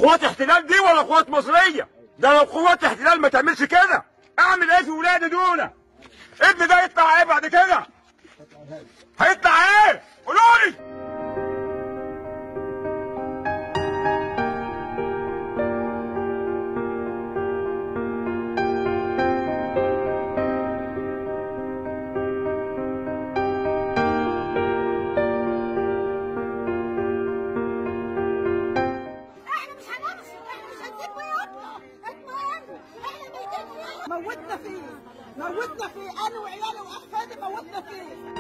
قوات احتلال دي ولا قوات مصريه؟ ده لو قوات احتلال ما تعملش كده. اعمل ايه في ولادي دول؟ ابني ده يطلع ايه بعد كده؟ هيطلع ايه؟ قولوا لي. موتنا فيه انا وعيالي واحفادي، موتنا فيه.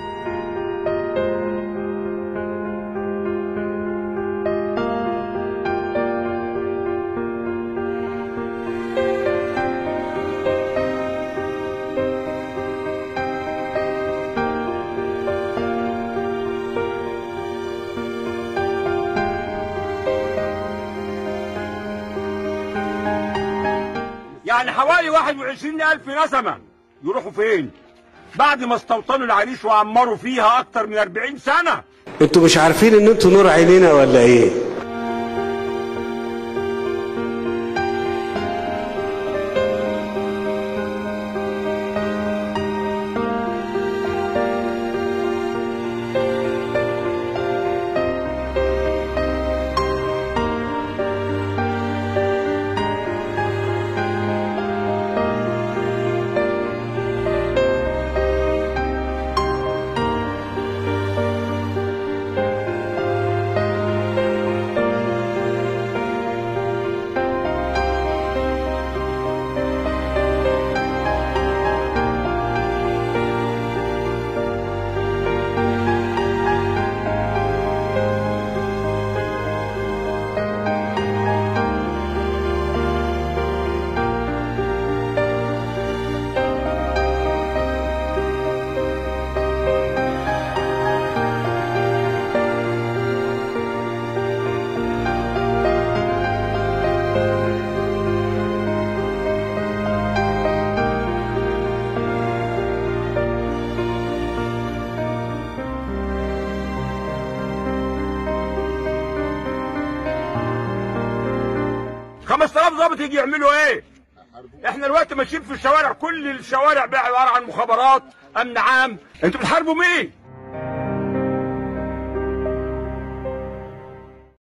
يعني حوالي 21,000 نسمة يروحوا فين؟ بعد ما استوطنوا العريش وعمروا فيها أكتر من 40 سنة. انتوا مش عارفين ان انتوا نور عينينا ولا ايه؟ خمس آلاف ضابط يجي يعملوا ايه؟ احنا دلوقتي ماشيين في الشوارع، كل الشوارع بقى عباره عن مخابرات، امن عام. انتوا بتحاربوا مين؟